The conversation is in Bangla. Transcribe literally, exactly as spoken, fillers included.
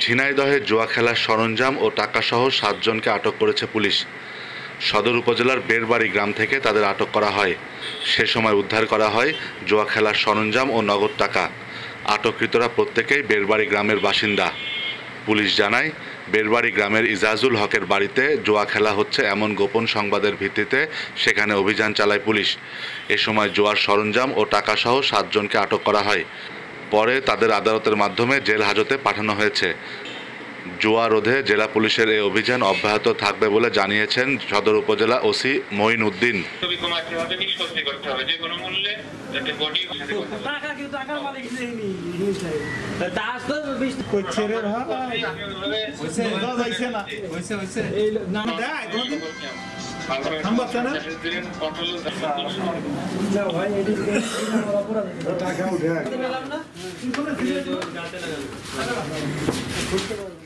ঝিনাইদহে জুয়া খেলার সরঞ্জাম ও টাকাসহ সাতজনকে আটক করেছে পুলিশ। সদর উপজেলার বেরবাড়ি গ্রাম থেকে তাদের আটক করা হয়। সে সময় উদ্ধার করা হয় জুয়া খেলার সরঞ্জাম ও নগদ টাকা। আটককৃতরা প্রত্যেকেই বেরবাড়ি গ্রামের বাসিন্দা। পুলিশ জানায়, বেরবাড়ি গ্রামের ইজাজুল হকের বাড়িতে জুয়া খেলা হচ্ছে এমন গোপন সংবাদের ভিত্তিতে সেখানে অভিযান চালায় পুলিশ। এ সময় জুয়ার সরঞ্জাম ও টাকাসহ সাতজনকে আটক করা হয়। পরে তাদের আদালতের মাধ্যমে জেল হাজতে পাঠানো হয়েছে। জুয়া রোধে জেলা পুলিশের এই অভিযান অব্যাহত থাকবে বলে জানিয়েছেন সদর উপজেলা ওসি মঈন উদ্দিন। টাকা উঠে